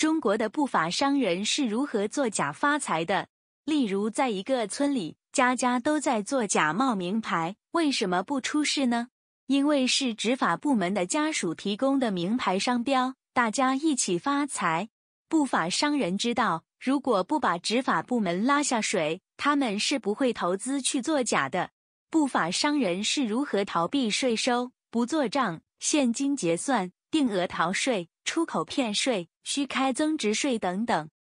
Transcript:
中国的不法商人是如何作假发财的。例如在一个村里，家家都在做假冒名牌，为什么不出事呢？因为是执法部门的家属提供的名牌商标，大家一起发财。不法商人知道，如果不把执法部门拉下水，他们是不会投资去做假的。不法商人是如何逃避税收、不做账、现金结算、定额逃税、出口骗税、虚开增值税等等。